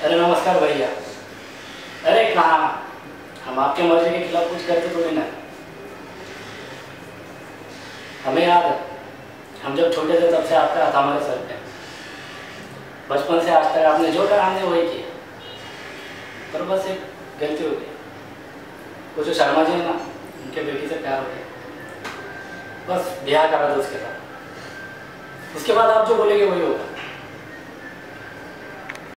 अरे नमस्कार भैया। अरे कहाँ, हम आपके मर्जी के खिलाफ कुछ करते थोड़ी ना। हमें याद है, हम जब छोटे थे तब से आपका हाथ हमारे सर पे। बचपन से आज तक आपने जो कहा हमने वही किया, पर बस एक गलती हो गई। वो जो शर्मा जी है ना, उनके बेटी से प्यार हो गया, बस ब्याह करा दो उसके साथ। उसके बाद आप जो बोलेंगे वही होगा।